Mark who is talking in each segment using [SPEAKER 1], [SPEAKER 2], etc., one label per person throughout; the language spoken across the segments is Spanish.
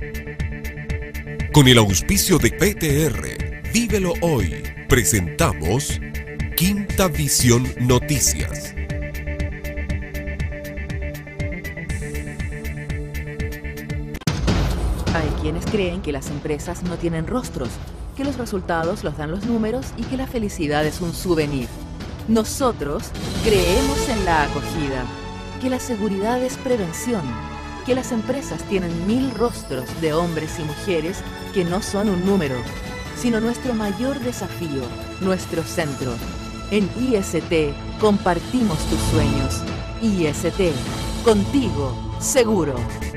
[SPEAKER 1] Con el auspicio de PTR, Vívelo Hoy, presentamos Quinta Visión Noticias.
[SPEAKER 2] Hay quienes creen que las empresas no tienen rostros, que los resultados los dan los números y que la felicidad es un souvenir. Nosotros creemos en la acogida, que la seguridad es prevención, que las empresas tienen 1000 rostros de hombres y mujeres que no son un número, sino nuestro mayor desafío, nuestro centro. En IST compartimos tus sueños. IST, contigo, seguro.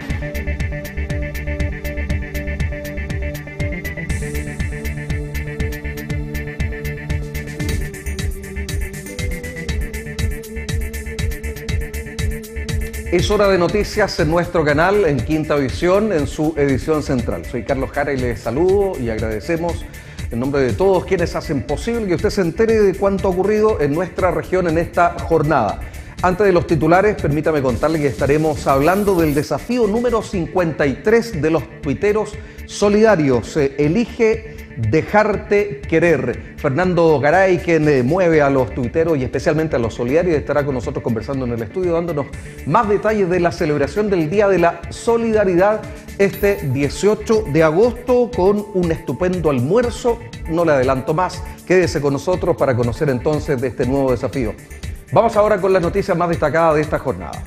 [SPEAKER 3] Es hora de noticias en nuestro canal, en Quinta Visión, en su edición central. Soy Carlos Jara y les saludo y agradecemos en nombre de todos quienes hacen posible que usted se entere de cuánto ha ocurrido en nuestra región en esta jornada. Antes de los titulares, permítame contarle que estaremos hablando del desafío número 53 de los tuiteros solidarios. Elige dejarte querer. Fernando Garay, quien mueve a los tuiteros y especialmente a los solidarios, estará con nosotros conversando en el estudio, dándonos más detalles de la celebración del Día de la Solidaridad este 18 de agosto con un estupendo almuerzo. No le adelanto más, quédese con nosotros para conocer entonces de este nuevo desafío. Vamos ahora con las noticias más destacadas de esta jornada.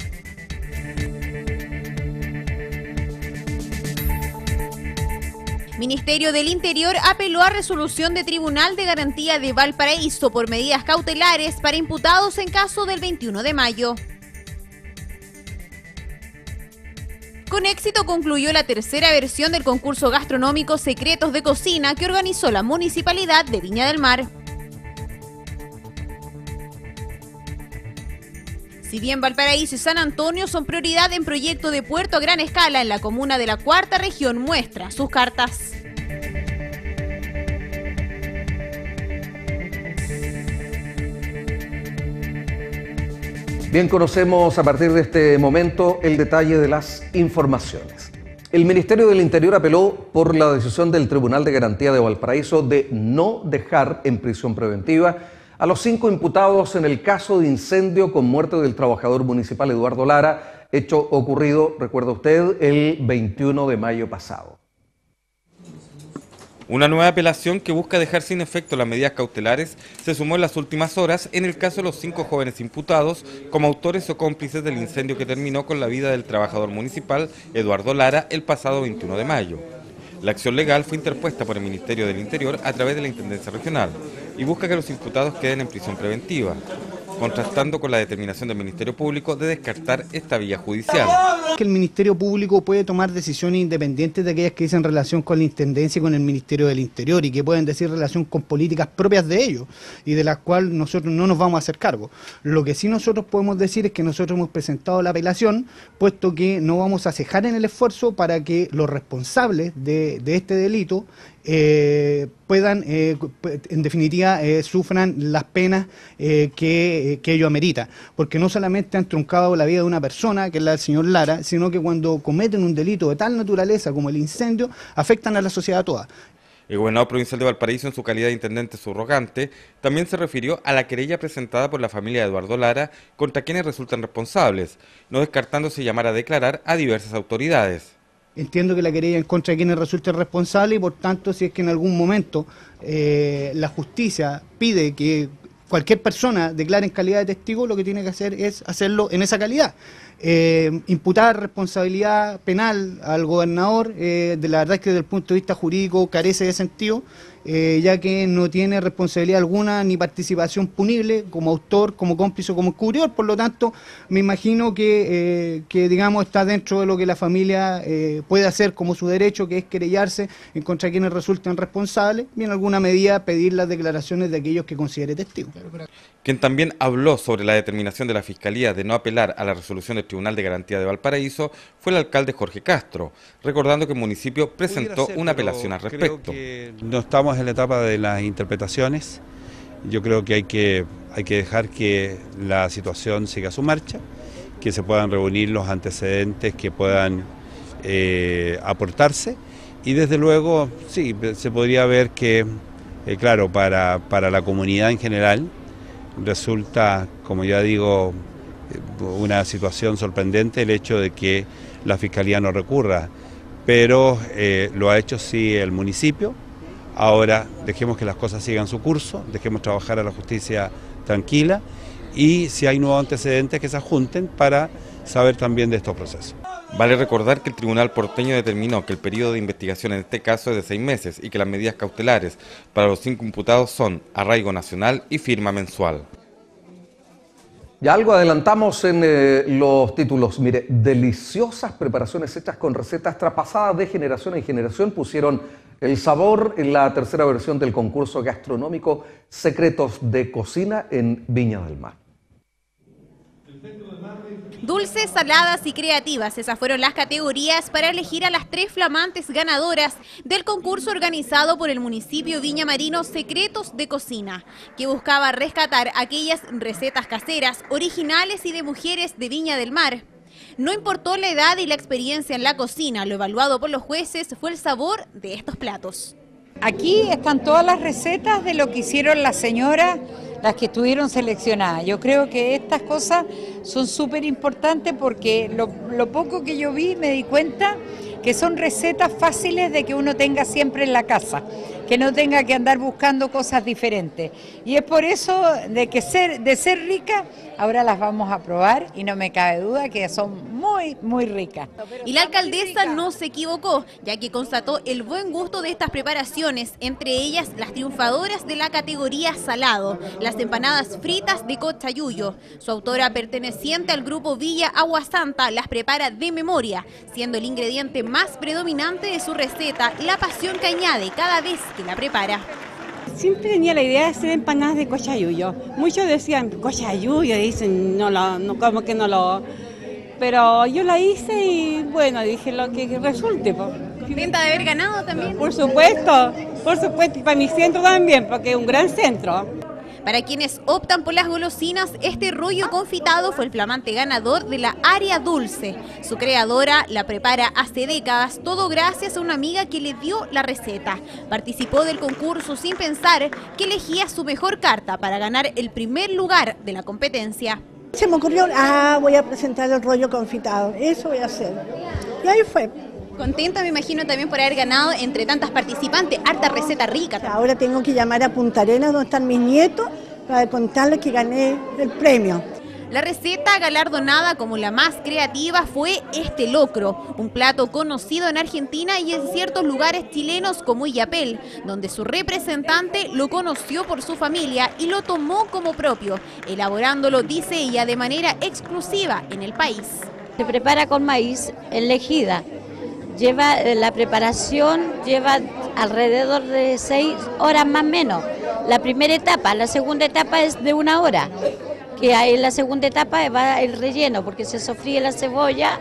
[SPEAKER 4] Ministerio del Interior apeló a resolución de Tribunal de Garantía de Valparaíso por medidas cautelares para imputados en caso del 21 de mayo. Con éxito concluyó la tercera versión del concurso gastronómico Secretos de Cocina que organizó la Municipalidad de Viña del Mar. Si bien Valparaíso y San Antonio son prioridad en proyecto de puerto a gran escala en la comuna de la Cuarta Región, muestra sus cartas.
[SPEAKER 3] Bien, conocemos a partir de este momento el detalle de las informaciones. El Ministerio del Interior apeló por la decisión del Tribunal de Garantía de Valparaíso de no dejar en prisión preventiva a los 5 imputados en el caso de incendio con muerte del trabajador municipal Eduardo Lara, hecho ocurrido, recuerda usted, el 21 de mayo pasado.
[SPEAKER 5] Una nueva apelación que busca dejar sin efecto las medidas cautelares se sumó en las últimas horas en el caso de los 5 jóvenes imputados como autores o cómplices del incendio que terminó con la vida del trabajador municipal Eduardo Lara el pasado 21 de mayo. La acción legal fue interpuesta por el Ministerio del Interior a través de la Intendencia Regional y busca que los imputados queden en prisión preventiva, contrastando con la determinación del Ministerio Público de descartar esta vía judicial.
[SPEAKER 6] Que el Ministerio Público puede tomar decisiones independientes de aquellas que dicen relación con la Intendencia y con el Ministerio del Interior y que pueden decir relación con políticas propias de ellos y de las cuales nosotros no nos vamos a hacer cargo. Lo que sí nosotros podemos decir es que nosotros hemos presentado la apelación, puesto que no vamos a cejar en el esfuerzo para que los responsables de este delito puedan, en definitiva, sufran las penas que ello amerita, porque no solamente han truncado la vida de una persona, que es la del señor Lara, sino que cuando cometen un delito de tal naturaleza como el incendio, afectan a la sociedad toda.
[SPEAKER 5] El gobernador provincial de Valparaíso, en su calidad de intendente subrogante, también se refirió a la querella presentada por la familia de Eduardo Lara contra quienes resultan responsables, no descartándose llamar a declarar a diversas autoridades.
[SPEAKER 6] Entiendo que la querella en contra de quienes resulten responsables y por tanto si es que en algún momento la justicia pide que cualquier persona declare en calidad de testigo, lo que tiene que hacer es hacerlo en esa calidad. Imputar responsabilidad penal al gobernador, de la verdad es que desde el punto de vista jurídico carece de sentido, ya que no tiene responsabilidad alguna ni participación punible como autor, como cómplice o como encubridor. Por lo tanto, me imagino que digamos está dentro de lo que la familia puede hacer como su derecho, que es querellarse en contra de quienes resulten responsables y en alguna medida pedir las declaraciones de aquellos que considere testigos.
[SPEAKER 5] Quien también habló sobre la determinación de la Fiscalía de no apelar a la resolución del Tribunal de Garantía de Valparaíso fue el alcalde Jorge Castro, recordando que el municipio presentó una apelación al respecto.
[SPEAKER 7] No estamos en la etapa de las interpretaciones, yo creo que hay que dejar que la situación siga su marcha, que se puedan reunir los antecedentes que puedan aportarse y desde luego sí, se podría ver que, claro, para la comunidad en general resulta, como ya digo, una situación sorprendente el hecho de que la Fiscalía no recurra, pero lo ha hecho sí el municipio. Ahora dejemos que las cosas sigan su curso, dejemos trabajar a la justicia tranquila y si hay nuevos antecedentes que se adjunten para saber también de estos procesos.
[SPEAKER 5] Vale recordar que el Tribunal porteño determinó que el periodo de investigación en este caso es de 6 meses y que las medidas cautelares para los 5 imputados son arraigo nacional y firma mensual.
[SPEAKER 3] Ya algo adelantamos en los títulos. Mire, deliciosas preparaciones hechas con recetas traspasadas de generación en generación pusieron el sabor en la tercera versión del concurso gastronómico Secretos de Cocina en Viña del Mar.
[SPEAKER 4] Dulces, saladas y creativas, esas fueron las categorías para elegir a las 3 flamantes ganadoras del concurso organizado por el municipio Viña Marino Secretos de Cocina, que buscaba rescatar aquellas recetas caseras, originales y de mujeres de Viña del Mar. No importó la edad y la experiencia en la cocina, lo evaluado por los jueces fue el sabor de estos platos.
[SPEAKER 8] Aquí están todas las recetas de lo que hicieron las señoras, las que estuvieron seleccionadas. Yo creo que estas cosas son súper importantes porque lo poco que yo vi me di cuenta que son recetas fáciles de que uno tenga siempre en la casa, que no tenga que andar buscando cosas diferentes. Y es por eso de ser ricas, ahora las vamos a probar y no me cabe duda que son muy, muy ricas.
[SPEAKER 4] Y la alcaldesa no se equivocó, ya que constató el buen gusto de estas preparaciones, entre ellas las triunfadoras de la categoría salado, las empanadas fritas de Cochayuyo. Su autora, perteneciente al grupo Villa Agua Santa, las prepara de memoria, siendo el ingrediente más predominante de su receta la pasión que añade cada vez que la prepara.
[SPEAKER 9] Siempre tenía la idea de hacer empanadas de cochayuyo. Muchos decían, cochayuyo, dicen, no, como que no lo... Pero yo la hice y bueno, dije lo que resulte.
[SPEAKER 4] ¿Contenta de haber ganado también?
[SPEAKER 9] Por supuesto, y para mi centro también, porque es un gran centro.
[SPEAKER 4] Para quienes optan por las golosinas, este rollo confitado fue el flamante ganador de la área dulce. Su creadora la prepara hace décadas, todo gracias a una amiga que le dio la receta. Participó del concurso sin pensar que elegía su mejor carta para ganar el primer lugar de la competencia.
[SPEAKER 10] Se me ocurrió, voy a presentar el rollo confitado, eso voy a hacer. Y ahí fue.
[SPEAKER 4] Contenta, me imagino, también por haber ganado entre tantas participantes, harta receta rica.
[SPEAKER 10] Ahora tengo que llamar a Punta Arenas, donde están mis nietos, para contarles que gané el premio.
[SPEAKER 4] La receta galardonada como la más creativa fue este locro, un plato conocido en Argentina y en ciertos lugares chilenos como Illapel, donde su representante lo conoció por su familia y lo tomó como propio, elaborándolo, dice ella, de manera exclusiva en el país.
[SPEAKER 11] Se prepara con maíz en lejida. La preparación lleva alrededor de 6 horas más o menos. La primera etapa, la segunda etapa es de 1 hora. Que en la segunda etapa va el relleno, porque se sofríe la cebolla,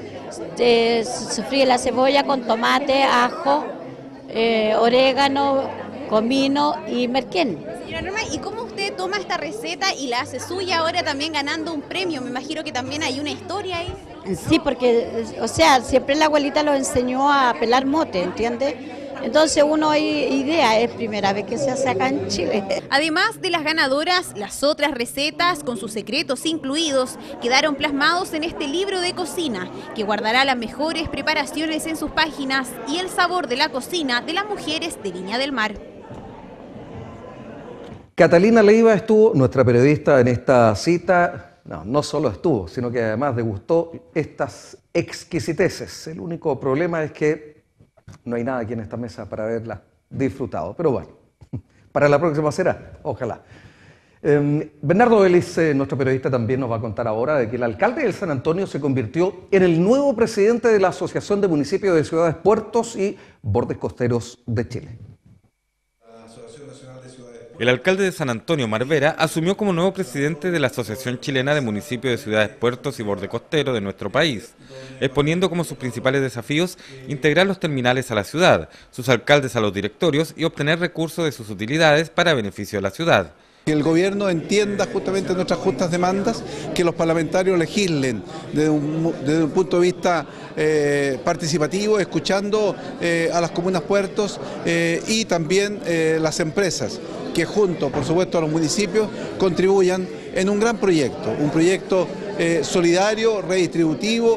[SPEAKER 11] con tomate, ajo, orégano, comino y merquén.
[SPEAKER 4] Señora Norma, ¿y cómo usted toma esta receta y la hace suya ahora también ganando un premio? Me imagino que también hay una historia ahí.
[SPEAKER 11] Sí, porque, o sea, siempre la abuelita lo enseñó a pelar mote, ¿entiende? Entonces uno hay idea, es primera vez que se hace acá en Chile.
[SPEAKER 4] Además de las ganadoras, las otras recetas, con sus secretos incluidos, quedaron plasmados en este libro de cocina, que guardará las mejores preparaciones en sus páginas y el sabor de la cocina de las mujeres de Viña del Mar.
[SPEAKER 3] Catalina Leiva estuvo, nuestra periodista, en esta cita. No solo estuvo, sino que además degustó estas exquisiteces. El único problema es que no hay nada aquí en esta mesa para haberla disfrutado. Pero bueno, para la próxima será, ojalá. Bernardo Vélez, nuestro periodista, también nos va a contar ahora de que el alcalde del San Antonio se convirtió en el nuevo presidente de la Asociación de Municipios de Ciudades, Puertos y Bordes Costeros de Chile.
[SPEAKER 5] El alcalde de San Antonio, Omar Vera, asumió como nuevo presidente de la Asociación Chilena de Municipios de Ciudades, Puertos y Borde Costero de nuestro país, exponiendo como sus principales desafíos integrar los terminales a la ciudad, sus alcaldes a los directorios y obtener recursos de sus utilidades para beneficio de la ciudad.
[SPEAKER 12] Que el gobierno entienda justamente nuestras justas demandas, que los parlamentarios legislen desde un punto de vista participativo, escuchando a las comunas puertos y también las empresas, que junto, por supuesto, a los municipios contribuyan en un gran proyecto, un proyecto solidario, redistributivo,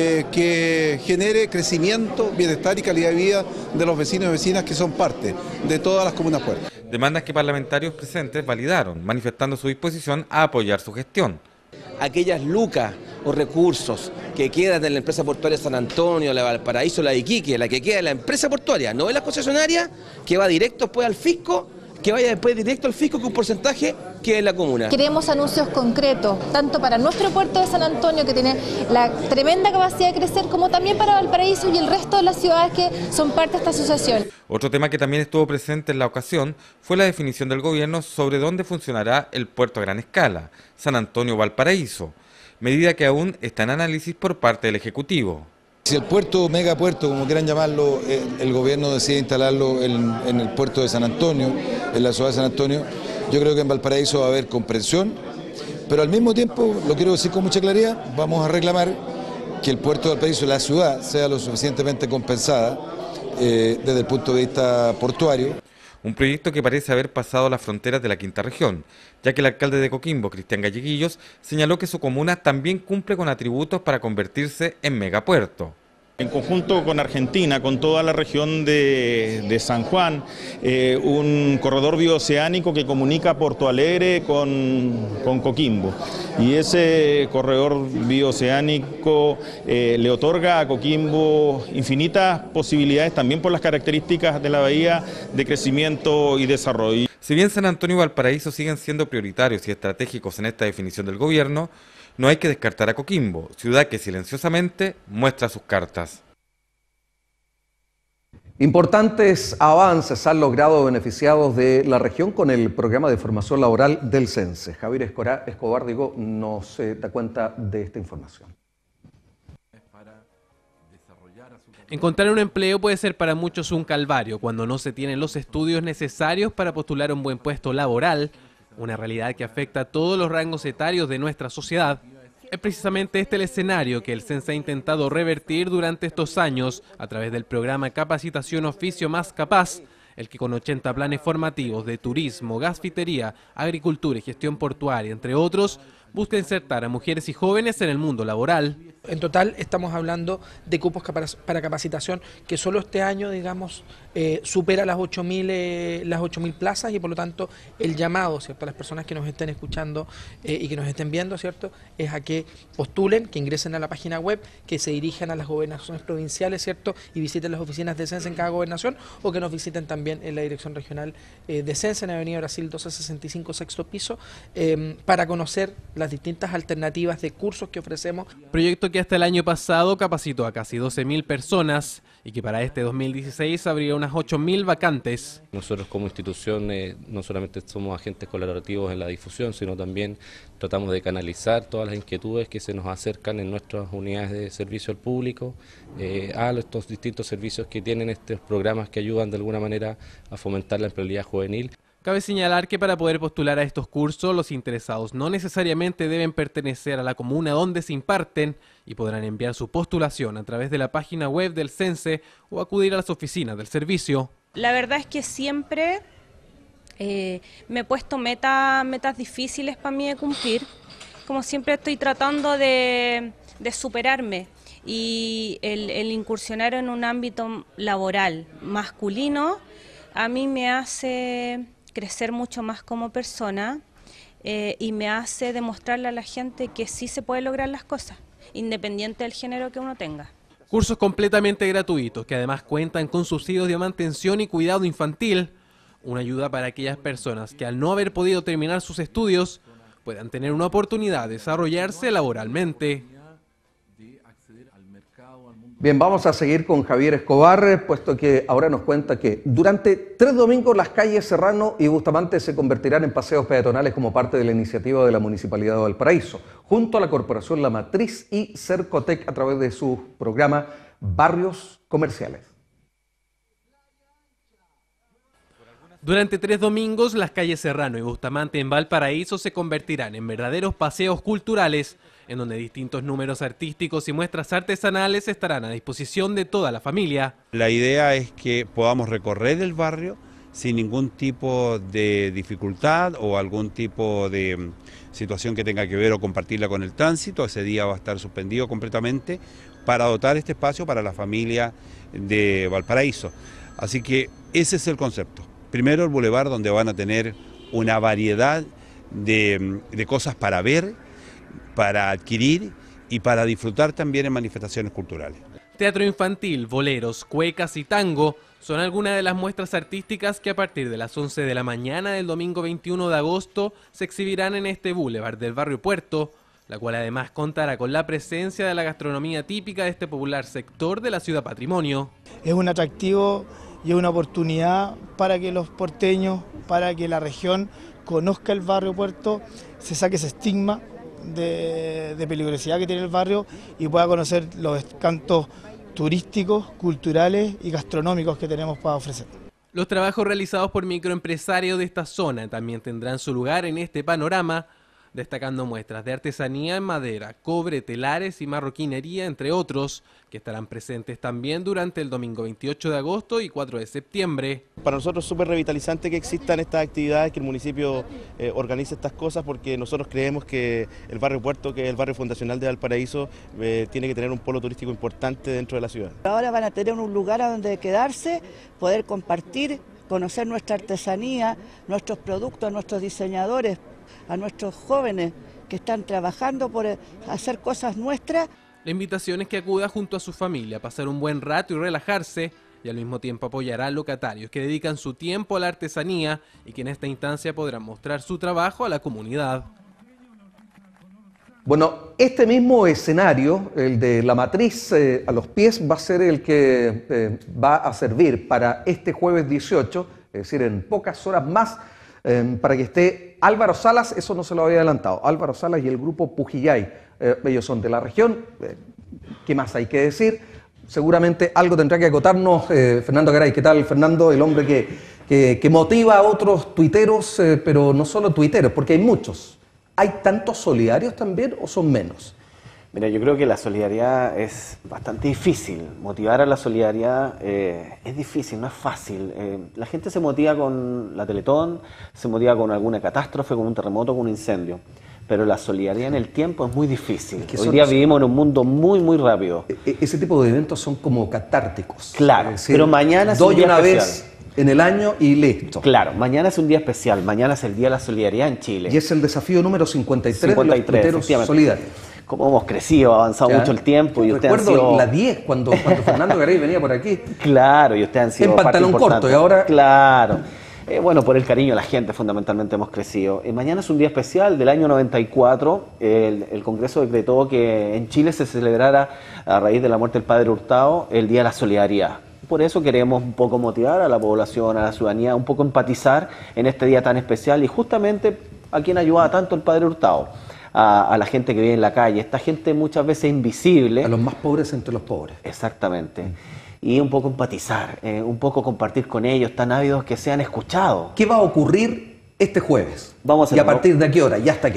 [SPEAKER 12] que genere crecimiento, bienestar y calidad de vida de los vecinos y vecinas que son parte de todas las comunas puertos.
[SPEAKER 5] Demandas que parlamentarios presentes validaron, manifestando su disposición a apoyar su gestión.
[SPEAKER 13] Aquellas lucas o recursos que quedan de la empresa portuaria San Antonio, la Valparaíso, la de Iquique, la que queda de la empresa portuaria, no de la concesionaria, que va directo después al fisco, que vaya después directo al fisco con un porcentaje que es la comuna.
[SPEAKER 14] Queremos anuncios concretos, tanto para nuestro puerto de San Antonio, que tiene la tremenda capacidad de crecer, como también para Valparaíso y el resto de las ciudades que son parte de esta asociación.
[SPEAKER 5] Otro tema que también estuvo presente en la ocasión fue la definición del gobierno sobre dónde funcionará el puerto a gran escala, San Antonio-Valparaíso, medida que aún está en análisis por parte del Ejecutivo.
[SPEAKER 15] Si el puerto, megapuerto, como quieran llamarlo, el gobierno decide instalarlo en el puerto de San Antonio, en la ciudad de San Antonio, yo creo que en Valparaíso va a haber comprensión, pero al mismo tiempo, lo quiero decir con mucha claridad, vamos a reclamar que el puerto de Valparaíso, la ciudad, sea lo suficientemente compensada desde el punto de vista portuario.
[SPEAKER 5] Un proyecto que parece haber pasado las fronteras de la quinta región, ya que el alcalde de Coquimbo, Cristian Galleguillos, señaló que su comuna también cumple con atributos para convertirse en megapuerto.
[SPEAKER 16] En conjunto con Argentina, con toda la región de San Juan, un corredor bioceánico que comunica Porto Alegre con Coquimbo. Y ese corredor bioceánico le otorga a Coquimbo infinitas posibilidades, también por las características de la bahía, de crecimiento y desarrollo.
[SPEAKER 5] Si bien San Antonio y Valparaíso siguen siendo prioritarios y estratégicos en esta definición del gobierno, no hay que descartar a Coquimbo, ciudad que silenciosamente muestra sus cartas.
[SPEAKER 3] Importantes avances han logrado beneficiados de la región con el programa de formación laboral del CENSE. Javier Escobar nos da cuenta de esta información.
[SPEAKER 17] Encontrar un empleo puede ser para muchos un calvario cuando no se tienen los estudios necesarios para postular un buen puesto laboral, una realidad que afecta a todos los rangos etarios de nuestra sociedad. Es precisamente este el escenario que el CENSE ha intentado revertir durante estos años a través del programa Capacitación Oficio Más Capaz, el que con 80 planes formativos de turismo, gasfitería, agricultura y gestión portuaria, entre otros, busca insertar a mujeres y jóvenes en el mundo laboral.
[SPEAKER 18] En total estamos hablando de cupos para capacitación que solo este año, digamos, supera las 8.000 plazas, y por lo tanto el llamado, ¿cierto?, a las personas que nos estén escuchando y que nos estén viendo, ¿cierto?, es a que postulen, que ingresen a la página web, que se dirijan a las gobernaciones provinciales, ¿cierto?, y visiten las oficinas de CENSE en cada gobernación, o que nos visiten también en la dirección regional de CENSE en Avenida Brasil 1265, sexto piso, para conocer las distintas alternativas de cursos que ofrecemos.
[SPEAKER 17] Proyecto que hasta el año pasado capacitó a casi 12.000 personas y que para este 2016 habría unas 8.000 vacantes.
[SPEAKER 19] Nosotros como institución no solamente somos agentes colaborativos en la difusión, sino también tratamos de canalizar todas las inquietudes que se nos acercan en nuestras unidades de servicio al público, a estos distintos servicios que tienen estos programas que ayudan de alguna manera a fomentar la empleabilidad juvenil.
[SPEAKER 17] Cabe señalar que para poder postular a estos cursos, los interesados no necesariamente deben pertenecer a la comuna donde se imparten y podrán enviar su postulación a través de la página web del CENSE o acudir a las oficinas del servicio.
[SPEAKER 20] La verdad es que siempre me he puesto metas difíciles para mí de cumplir. Como siempre estoy tratando de superarme, y el incursionar en un ámbito laboral masculino a mí me hace crecer mucho más como persona y me hace demostrarle a la gente que sí se puede lograr las cosas, independiente del género que uno tenga.
[SPEAKER 17] Cursos completamente gratuitos que además cuentan con subsidios de mantención y cuidado infantil, una ayuda para aquellas personas que al no haber podido terminar sus estudios puedan tener una oportunidad de desarrollarse laboralmente.
[SPEAKER 3] Bien, vamos a seguir con Javier Escobar, puesto que ahora nos cuenta que durante 3 domingos las calles Serrano y Bustamante se convertirán en paseos peatonales como parte de la iniciativa de la Municipalidad de Valparaíso, junto a la Corporación La Matriz y Cercotec a través de su programa Barrios Comerciales.
[SPEAKER 17] Durante 3 domingos, las calles Serrano y Bustamante en Valparaíso se convertirán en verdaderos paseos culturales, en donde distintos números artísticos y muestras artesanales estarán a disposición de toda la familia.
[SPEAKER 7] La idea es que podamos recorrer el barrio sin ningún tipo de dificultad o algún tipo de situación que tenga que ver o compartirla con el tránsito. Ese día va a estar suspendido completamente para dotar este espacio para la familia de Valparaíso. Así que ese es el concepto. Primero el bulevar, donde van a tener una variedad de cosas para ver, para adquirir y para disfrutar también en manifestaciones culturales.
[SPEAKER 17] Teatro infantil, boleros, cuecas y tango son algunas de las muestras artísticas que a partir de las 11 de la mañana del domingo 21 de agosto se exhibirán en este boulevard del barrio Puerto, la cual además contará con la presencia de la gastronomía típica de este popular sector de la ciudad patrimonio.
[SPEAKER 6] Es un atractivo y es una oportunidad para que los porteños, para que la región conozca el barrio Puerto, se saque ese estigma de peligrosidad que tiene el barrio y pueda conocer los encantos turísticos, culturales y gastronómicos que tenemos para ofrecer.
[SPEAKER 17] Los trabajos realizados por microempresarios de esta zona también tendrán su lugar en este panorama, destacando muestras de artesanía en madera, cobre, telares y marroquinería, entre otros, que estarán presentes también durante el domingo 28 de agosto y 4 de septiembre.
[SPEAKER 21] Para nosotros es súper revitalizante que existan estas actividades, que el municipio organice estas cosas, porque nosotros creemos que el barrio Puerto, que es el barrio fundacional de Valparaíso, tiene que tener un polo turístico importante dentro de la ciudad.
[SPEAKER 22] Ahora van a tener un lugar a donde quedarse, poder compartir, conocer nuestra artesanía, nuestros productos, nuestros diseñadores, a nuestros jóvenes que están trabajando por hacer cosas nuestras.
[SPEAKER 17] La invitación es que acuda junto a su familia a pasar un buen rato y relajarse, y al mismo tiempo apoyará a locatarios que dedican su tiempo a la artesanía y que en esta instancia podrán mostrar su trabajo a la comunidad.
[SPEAKER 3] Bueno, este mismo escenario, el de la matriz a los pies, va a ser el que va a servir para este jueves 18, es decir, en pocas horas más, para que esté Álvaro Salas. Eso no se lo había adelantado, Álvaro Salas y el grupo Pujillay, ellos son de la región. ¿Qué más hay que decir? Seguramente algo tendrá que acotarnos Fernando Garay. ¿Qué tal, Fernando? El hombre que motiva a otros tuiteros, pero no solo tuiteros, porque hay muchos. ¿Hay tantos solidarios también o son menos?
[SPEAKER 23] Mira, yo creo que la solidaridad es bastante difícil. Motivar a la solidaridad es difícil, no es fácil. La gente se motiva con la Teletón, se motiva con alguna catástrofe, con un terremoto, con un incendio. Pero la solidaridad en el tiempo es muy difícil. Hoy día vivimos en un mundo muy, muy rápido.
[SPEAKER 3] Ese tipo de eventos son como catárticos.
[SPEAKER 23] Claro,
[SPEAKER 3] es decir,
[SPEAKER 23] pero mañana es un
[SPEAKER 3] doy
[SPEAKER 23] día
[SPEAKER 3] una
[SPEAKER 23] especial.
[SPEAKER 3] vez en el año y listo.
[SPEAKER 23] Claro, mañana es un día especial. Mañana es el Día de la Solidaridad en Chile.
[SPEAKER 3] Y es el desafío número 53 de los tuiteros solidarios.
[SPEAKER 23] Como hemos crecido, ha avanzado mucho el tiempo. Y
[SPEAKER 3] recuerdo sido... la 10, cuando Fernando Garay venía por aquí.
[SPEAKER 23] Claro, y ustedes han sido
[SPEAKER 3] en pantalón corto, y ahora...
[SPEAKER 23] Claro. Bueno, por el cariño a la gente fundamentalmente hemos crecido. Mañana es un día especial del año 94. El Congreso decretó que en Chile se celebrara, a raíz de la muerte del padre Hurtado, el Día de la Solidaridad. Por eso queremos un poco motivar a la población, a la ciudadanía, un poco empatizar en este día tan especial y justamente a quien ayudaba tanto el padre Hurtado. A la gente que vive en la calle, esta gente muchas veces invisible.
[SPEAKER 3] A los más pobres entre los pobres.
[SPEAKER 23] Exactamente. Y un poco empatizar, un poco compartir con ellos, tan ávidos que sean escuchados.
[SPEAKER 3] ¿Qué va a ocurrir este jueves? ¿Y a partir de qué hora? ¿Y hasta qué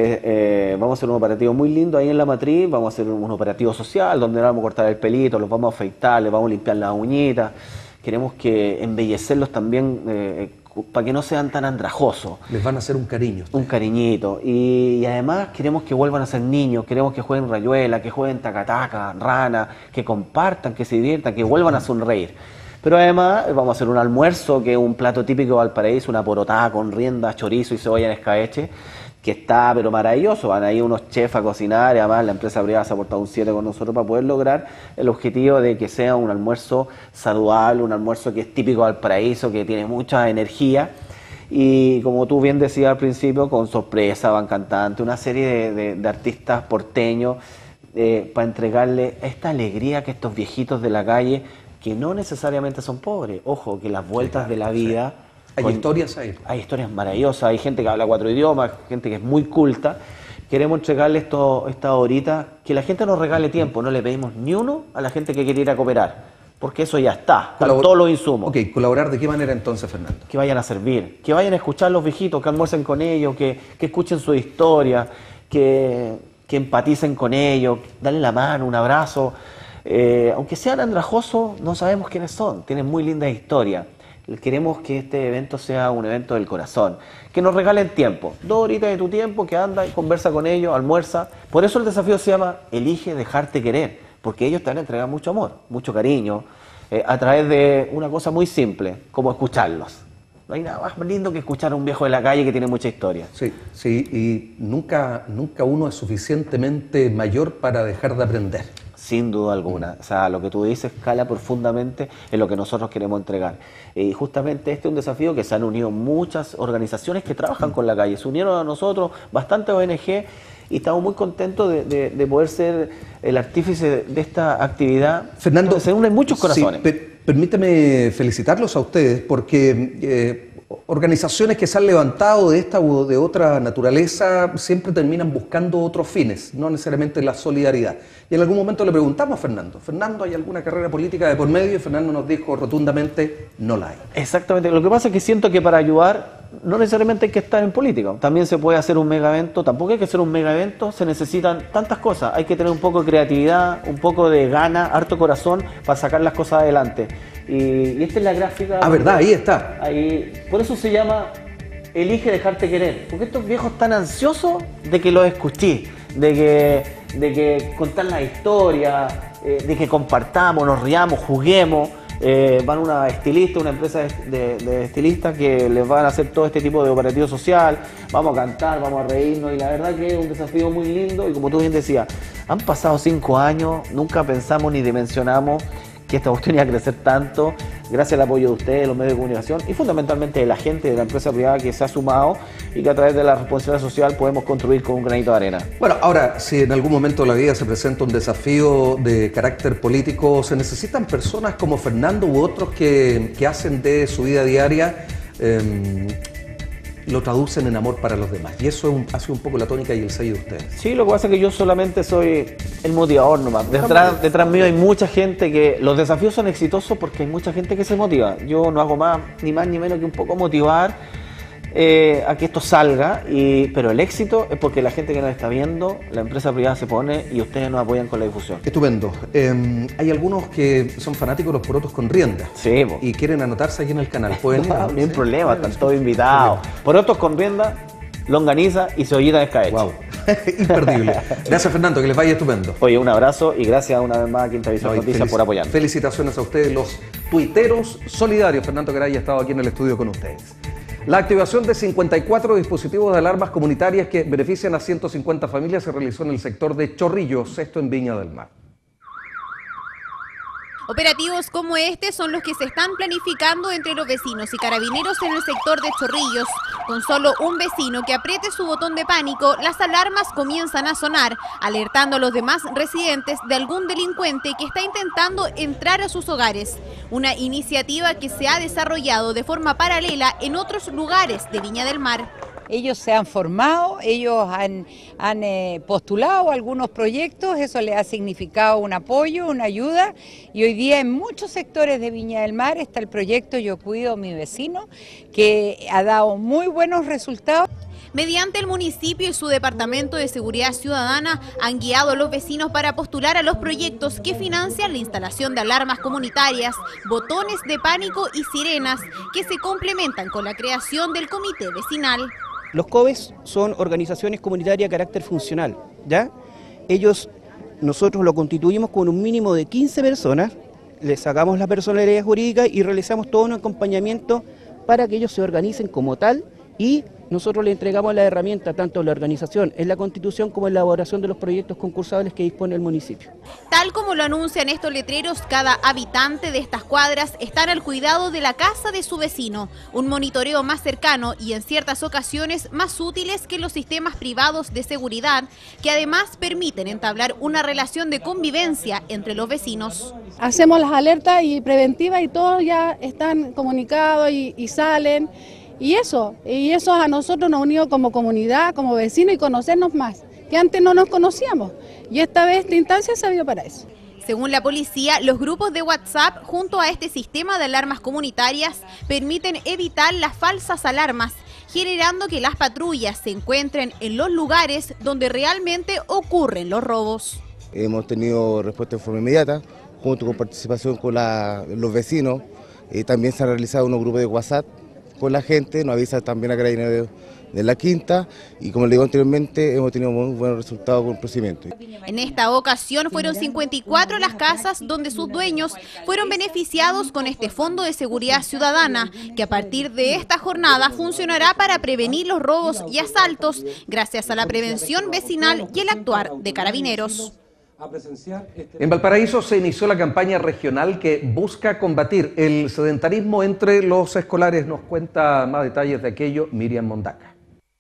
[SPEAKER 3] hora?
[SPEAKER 23] Vamos a hacer un operativo muy lindo ahí en la matriz, vamos a hacer un operativo social donde vamos a cortar el pelito, los vamos a afeitar, les vamos a limpiar las uñitas. Queremos que embellecerlos también para que no sean tan andrajosos.
[SPEAKER 3] Les van a hacer un cariño.
[SPEAKER 23] Un cariñito. Y además queremos que vuelvan a ser niños, queremos que jueguen rayuela, que jueguen tacataca, rana, que compartan, que se diviertan, que vuelvan a sonreír. Pero además vamos a hacer un almuerzo, que es un plato típico de Valparaíso, una porotada con rienda, chorizo y cebolla en escabeche, que está pero maravilloso. Van ahí unos chefs a cocinar, y además la empresa privada se ha portado un 7 con nosotros para poder lograr el objetivo de que sea un almuerzo saludable, un almuerzo que es típico de Valparaíso, que tiene mucha energía. Y como tú bien decías al principio, con sorpresa, van cantantes, una serie de artistas porteños para entregarle esta alegría que estos viejitos de la calle, que no necesariamente son pobres, ojo, que las vueltas de la vida...
[SPEAKER 3] Hay historias ahí.
[SPEAKER 23] Hay historias maravillosas, hay gente que habla 4 idiomas, gente que es muy culta. Queremos entregarle esta horita, que la gente nos regale tiempo, no le pedimos ni uno a la gente que quiere ir a cooperar. porque eso ya está, están todos los insumos.
[SPEAKER 3] Ok, ¿colaborar de qué manera entonces, Fernando?
[SPEAKER 23] Que vayan a servir, que vayan a escuchar a los viejitos, que almuercen con ellos, que escuchen su historia, que empaticen con ellos, darle la mano, un abrazo. Aunque sean andrajosos, no sabemos quiénes son, tienen muy lindas historias. Queremos que este evento sea un evento del corazón, que nos regalen tiempo, 2 horitas de tu tiempo, que anda y conversa con ellos, almuerza. Por eso el desafío se llama Elige dejarte querer, porque ellos te van a entregar mucho amor, mucho cariño, a través de una cosa muy simple, como escucharlos. No hay nada más lindo que escuchar a un viejo de la calle que tiene mucha historia.
[SPEAKER 3] Sí, y nunca uno es suficientemente mayor para dejar de aprender.
[SPEAKER 23] Sin duda alguna. O sea, lo que tú dices cala profundamente en lo que nosotros queremos entregar. Y justamente este es un desafío que se han unido muchas organizaciones que trabajan con la calle. Se unieron a nosotros bastantes ONG y estamos muy contentos de poder ser el artífice de esta actividad.
[SPEAKER 3] Fernando,
[SPEAKER 23] se unen muchos corazones.
[SPEAKER 3] Sí, permíteme felicitarlos a ustedes porque organizaciones que se han levantado de esta u de otra naturaleza siempre terminan buscando otros fines, no necesariamente la solidaridad. Y en algún momento le preguntamos a Fernando, ¿hay alguna carrera política de por medio? Y Fernando nos dijo rotundamente, no la hay.
[SPEAKER 23] Exactamente, lo que pasa es que siento que para ayudar no necesariamente hay que estar en política, también se puede hacer un mega evento, tampoco hay que hacer un mega evento, se necesitan tantas cosas, hay que tener un poco de creatividad, un poco de gana, harto corazón para sacar las cosas adelante. Y esta es la gráfica.
[SPEAKER 3] Ah, verdad, ahí está.
[SPEAKER 23] Ahí, por eso se llama Elige dejarte querer, porque estos viejos están ansiosos de que los escuché, de que contar la historia, de que compartamos, nos riamos, juguemos. Van una estilista, una empresa de estilistas que les van a hacer todo este tipo de operativo social, vamos a cantar, vamos a reírnos y la verdad que es un desafío muy lindo y como tú bien decías, han pasado 5 años, nunca pensamos ni dimensionamos que esta cuestión iba a crecer tanto, gracias al apoyo de ustedes, los medios de comunicación y fundamentalmente de la gente de la empresa privada que se ha sumado y que a través de la responsabilidad social podemos construir con un granito de arena.
[SPEAKER 3] Bueno, ahora, si en algún momento de la vida se presenta un desafío de carácter político, se necesitan personas como Fernando u otros que hacen de su vida diaria, lo traducen en amor para los demás. Y eso ha sido un poco la tónica y el sello de ustedes.
[SPEAKER 23] Sí, lo que pasa es que yo solamente soy el motivador nomás. Detrás mío hay mucha gente que... Los desafíos son exitosos porque hay mucha gente que se motiva. Yo no hago más ni menos que un poco motivar a que esto salga, pero el éxito es porque la gente que nos está viendo, la empresa privada se pone y ustedes nos apoyan con la difusión.
[SPEAKER 3] Estupendo. Hay algunos que son fanáticos de los porotos con rienda.
[SPEAKER 23] Sí,
[SPEAKER 3] y quieren anotarse aquí en el canal. ¿Pueden ir?
[SPEAKER 23] No hay problema, están todos invitados. Porotos con rienda, longaniza y cebollita de escabeche.
[SPEAKER 3] Wow. Imperdible. Gracias, Fernando, que les vaya estupendo.
[SPEAKER 23] Oye, un abrazo y gracias una vez más a Quinta Visión Noticias por apoyarnos.
[SPEAKER 3] Felicitaciones a ustedes, los tuiteros solidarios. Fernando Garay ha estado aquí en el estudio con ustedes. La activación de 54 dispositivos de alarmas comunitarias que benefician a 150 familias se realizó en el sector de Chorrillos, esto en Viña del Mar.
[SPEAKER 4] Operativos como este son los que se están planificando entre los vecinos y carabineros en el sector de Chorrillos. Con solo un vecino que apriete su botón de pánico, las alarmas comienzan a sonar, alertando a los demás residentes de algún delincuente que está intentando entrar a sus hogares. Una iniciativa que se ha desarrollado de forma paralela en otros lugares de Viña del Mar.
[SPEAKER 1] Ellos se han formado, ellos han postulado algunos proyectos, eso les ha significado un apoyo, una ayuda y hoy día en muchos sectores de Viña del Mar está el proyecto Yo Cuido a mi Vecino que ha dado muy buenos resultados.
[SPEAKER 4] Mediante el municipio y su Departamento de Seguridad Ciudadana han guiado a los vecinos para postular a los proyectos que financian la instalación de alarmas comunitarias, botones de pánico y sirenas que se complementan con la creación del comité vecinal.
[SPEAKER 2] Los COVES son organizaciones comunitarias de carácter funcional, ¿ya? Nosotros lo constituimos con un mínimo de 15 personas, les sacamos la personalidad jurídica y realizamos todo un acompañamiento para que ellos se organicen como tal y nosotros le entregamos la herramienta tanto en la organización, en la constitución como en la elaboración de los proyectos concursables que dispone el municipio.
[SPEAKER 4] Tal como lo anuncian estos letreros, cada habitante de estas cuadras está al cuidado de la casa de su vecino, un monitoreo más cercano y en ciertas ocasiones más útiles que los sistemas privados de seguridad, que además permiten entablar una relación de convivencia entre los vecinos.
[SPEAKER 8] Hacemos las alertas y preventivas y todos ya están comunicados y salen. Y eso a nosotros nos ha unido como comunidad, como vecinos y conocernos más, que antes no nos conocíamos. Y esta instancia se dio para eso.
[SPEAKER 4] Según la policía, los grupos de WhatsApp junto a este sistema de alarmas comunitarias permiten evitar las falsas alarmas, generando que las patrullas se encuentren en los lugares donde realmente ocurren los robos.
[SPEAKER 9] Hemos tenido respuesta de forma inmediata, junto con participación con los vecinos. También se han realizado unos grupos de WhatsApp con la gente, nos avisa también a Carabineros de la Quinta y, como le digo anteriormente, hemos tenido muy buenos resultados con el procedimiento.
[SPEAKER 4] En esta ocasión fueron 54 las casas donde sus dueños fueron beneficiados con este Fondo de Seguridad Ciudadana, que a partir de esta jornada funcionará para prevenir los robos y asaltos gracias a la prevención vecinal y el actuar de Carabineros.
[SPEAKER 3] En Valparaíso se inició la campaña regional que busca combatir el sedentarismo entre los escolares. Nos cuenta más detalles de aquello Miriam Mondaca.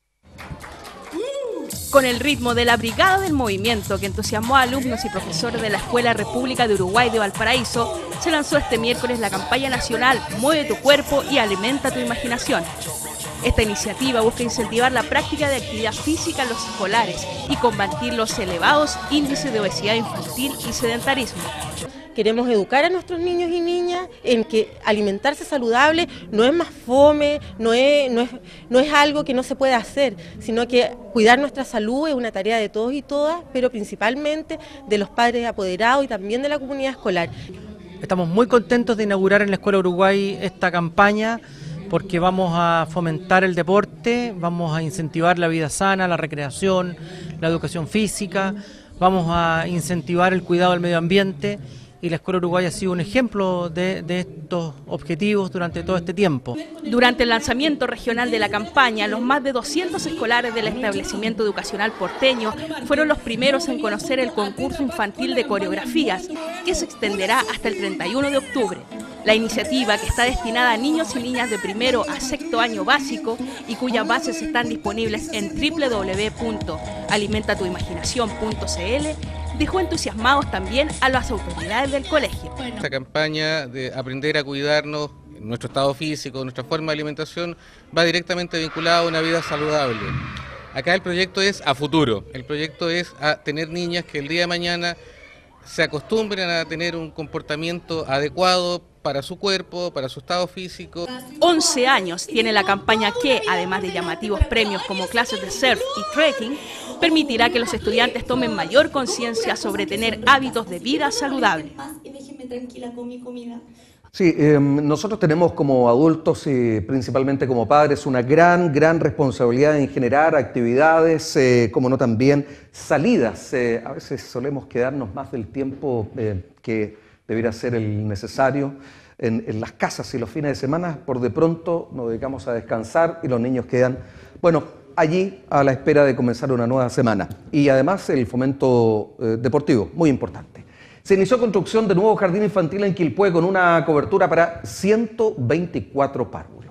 [SPEAKER 10] Con el ritmo de la Brigada del Movimiento que entusiasmó a alumnos y profesores de la Escuela República de Uruguay de Valparaíso, se lanzó este miércoles la campaña nacional Mueve tu cuerpo y alimenta tu imaginación. Esta iniciativa busca incentivar la práctica de actividad física en los escolares y combatir los elevados índices de obesidad infantil y sedentarismo.
[SPEAKER 11] Queremos educar a nuestros niños y niñas en que alimentarse saludable no es más fome, no es algo que no se puede hacer, sino que cuidar nuestra salud es una tarea de todos y todas, pero principalmente de los padres apoderados y también de la comunidad escolar.
[SPEAKER 24] Estamos muy contentos de inaugurar en la Escuela Uruguay esta campaña, porque vamos a fomentar el deporte, vamos a incentivar la vida sana, la recreación, la educación física, vamos a incentivar el cuidado del medio ambiente, y la Escuela Uruguay ha sido un ejemplo de estos objetivos durante todo este tiempo.
[SPEAKER 10] Durante el lanzamiento regional de la campaña, los más de 200 escolares del establecimiento educacional porteño fueron los primeros en conocer el concurso infantil de coreografías, que se extenderá hasta el 31 de octubre. La iniciativa, que está destinada a niños y niñas de primero a sexto año básico y cuyas bases están disponibles en www.alimentatuimaginacion.cl, dejó entusiasmados también a las autoridades del colegio.
[SPEAKER 25] Esta campaña de aprender a cuidarnos, nuestro estado físico, nuestra forma de alimentación, va directamente vinculada a una vida saludable. Acá el proyecto es a futuro, el proyecto es a tener niñas que el día de mañana se acostumbren a tener un comportamiento adecuado para su cuerpo, para su estado físico.
[SPEAKER 10] 11 años tiene la campaña que, además de llamativos premios como clases de surf y trekking, permitirá que los estudiantes tomen mayor conciencia sobre tener hábitos de vida saludable.
[SPEAKER 3] Sí, nosotros tenemos como adultos y principalmente como padres una gran responsabilidad en generar actividades, como no también salidas. A veces solemos quedarnos más del tiempo que debiera ser el necesario en las casas y los fines de semana. Por de pronto nos dedicamos a descansar y los niños quedan, bueno, allí a la espera de comenzar una nueva semana. Y además el fomento deportivo, muy importante. Se inició construcción de nuevo jardín infantil en Quilpué con una cobertura para 124 párvulos.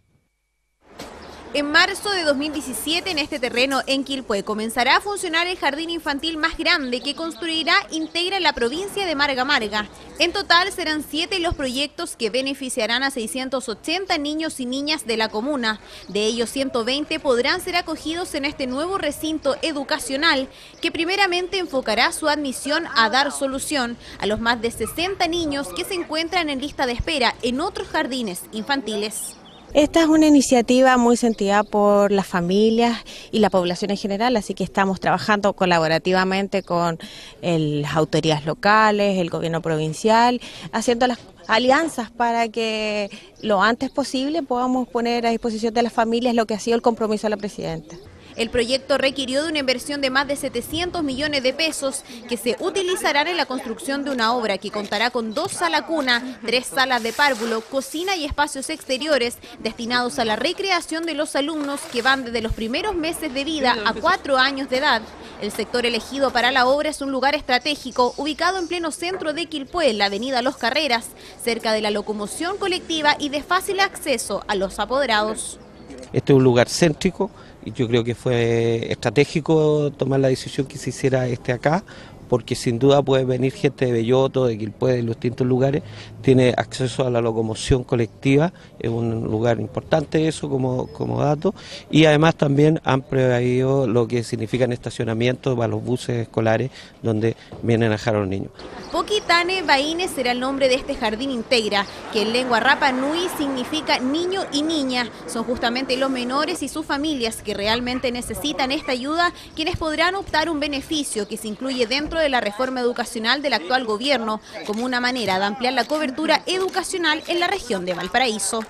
[SPEAKER 4] En marzo de 2017, en este terreno en Quilpué, comenzará a funcionar el jardín infantil más grande que construirá integra la provincia de Marga Marga. En total serán 7 los proyectos que beneficiarán a 680 niños y niñas de la comuna. De ellos, 120 podrán ser acogidos en este nuevo recinto educacional que primeramente enfocará su admisión a dar solución a los más de 60 niños que se encuentran en lista de espera en otros jardines infantiles.
[SPEAKER 26] Esta es una iniciativa muy sentida por las familias y la población en general, así que estamos trabajando colaborativamente con las autoridades locales, el gobierno provincial, haciendo las alianzas para que lo antes posible podamos poner a disposición de las familias lo que ha sido el compromiso de la presidenta.
[SPEAKER 4] El proyecto requirió de una inversión de más de 700 millones de pesos que se utilizarán en la construcción de una obra que contará con 2 salas cuna, 3 salas de párvulo, cocina y espacios exteriores destinados a la recreación de los alumnos que van desde los primeros meses de vida a 4 años de edad. El sector elegido para la obra es un lugar estratégico ubicado en pleno centro de Quilpué, en la avenida Los Carreras, cerca de la locomoción colectiva y de fácil acceso a los apoderados.
[SPEAKER 27] Este es un lugar céntrico y yo creo que fue estratégico tomar la decisión que se hiciera acá,
[SPEAKER 5] porque sin duda puede venir gente de Belloto, de Quilpué, de los distintos lugares, tiene acceso a la locomoción colectiva, es un lugar importante eso como dato, y además también han previsto lo que significan estacionamientos para los buses escolares donde vienen a dejar a los niños.
[SPEAKER 4] Poquitane Baine será el nombre de este jardín integra, que en lengua Rapa Nui significa niño y niña. Son justamente los menores y sus familias que realmente necesitan esta ayuda quienes podrán optar un beneficio que se incluye dentro de la reforma educacional del actual gobierno, como una manera de ampliar la cobertura educacional en la región de Valparaíso.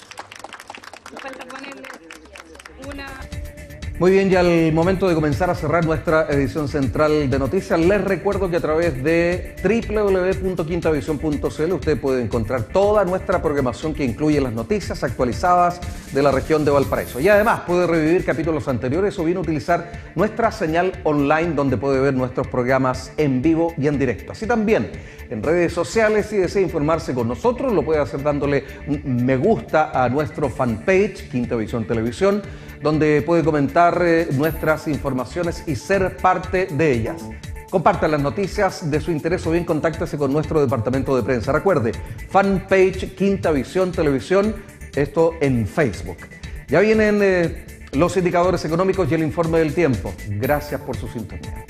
[SPEAKER 3] Muy bien, ya al momento de comenzar a cerrar nuestra edición central de noticias, les recuerdo que a través de www.quintavision.cl usted puede encontrar toda nuestra programación que incluye las noticias actualizadas de la región de Valparaíso. Y además puede revivir capítulos anteriores o bien utilizar nuestra señal online donde puede ver nuestros programas en vivo y en directo. Así también en redes sociales, si desea informarse con nosotros, lo puede hacer dándole un me gusta a nuestro fanpage, Quinta Visión Televisión, donde puede comentar nuestras informaciones y ser parte de ellas. Comparta las noticias de su interés o bien contáctese con nuestro departamento de prensa. Recuerde, fanpage Quinta Visión Televisión, esto en Facebook. Ya vienen los indicadores económicos y el informe del tiempo. Gracias por su sintonía.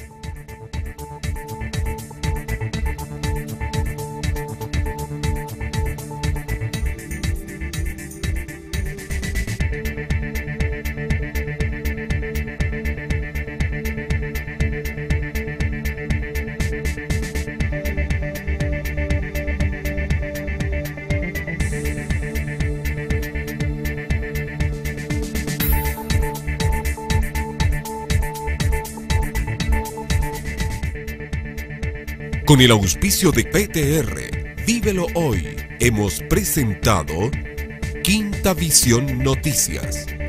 [SPEAKER 12] Con el auspicio de PTR, Vívelo Hoy, hemos presentado Quinta Visión Noticias.